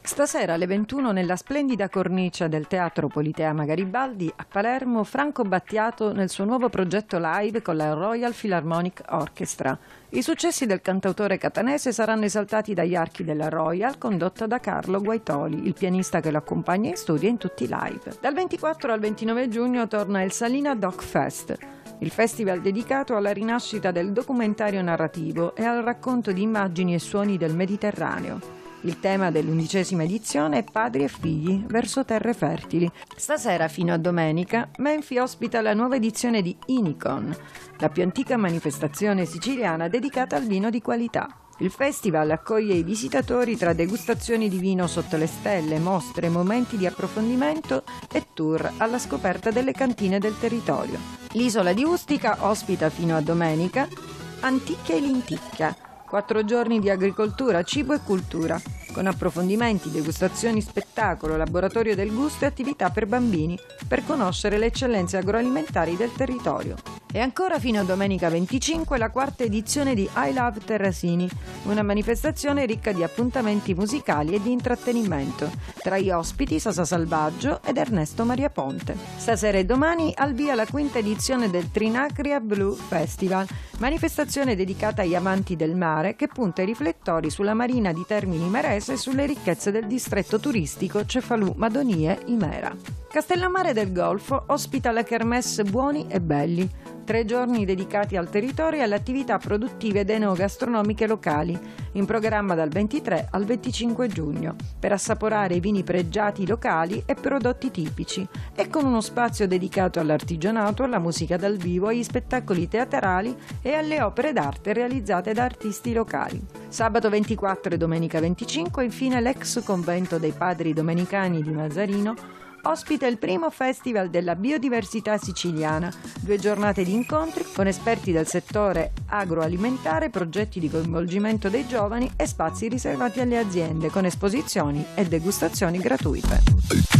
Stasera alle 21 nella splendida cornice del Teatro Politeama Garibaldi a Palermo, Franco Battiato nel suo nuovo progetto live con la Royal Philharmonic Orchestra. I successi del cantautore catanese saranno esaltati dagli archi della Royal, condotta da Carlo Guaitoli, il pianista che lo accompagna in studio in tutti i live. Dal 24 al 29 giugno torna il Salina Doc Fest, il festival dedicato alla rinascita del documentario narrativo e al racconto di immagini e suoni del Mediterraneo. Il tema dell'11ª edizione è Padri e figli verso terre fertili. Stasera fino a domenica Menfi ospita la nuova edizione di Inicon, la più antica manifestazione siciliana dedicata al vino di qualità. Il festival accoglie i visitatori tra degustazioni di vino sotto le stelle, mostre, momenti di approfondimento e tour alla scoperta delle cantine del territorio. L'isola di Ustica ospita fino a domenica Anticchia e Linticchia, 4 giorni di agricoltura, cibo e cultura, con approfondimenti, degustazioni, spettacolo, laboratorio del gusto e attività per bambini, per conoscere le eccellenze agroalimentari del territorio. E ancora fino a domenica 25 la 4ª edizione di I Love Terrasini, una manifestazione ricca di appuntamenti musicali e di intrattenimento. Tra gli ospiti Sasa Salvaggio ed Ernesto Maria Ponte. Stasera e domani al via la 5ª edizione del Trinacria Blue Festival, manifestazione dedicata agli amanti del mare che punta i riflettori sulla marina di Termini Imerese e sulle ricchezze del distretto turistico Cefalù-Madonie-Imera. Castellammare del Golfo ospita la Kermesse Buoni e Belli, 3 giorni dedicati al territorio e alle attività produttive ed enogastronomiche locali, in programma dal 23 al 25 giugno, per assaporare i vini pregiati locali e prodotti tipici, e con uno spazio dedicato all'artigianato, alla musica dal vivo, agli spettacoli teatrali e alle opere d'arte realizzate da artisti locali. Sabato 24 e domenica 25, infine, l'ex convento dei Padri Domenicani di Mazzarino ospita il primo festival della biodiversità siciliana, 2 giornate di incontri con esperti del settore agroalimentare, progetti di coinvolgimento dei giovani e spazi riservati alle aziende con esposizioni e degustazioni gratuite.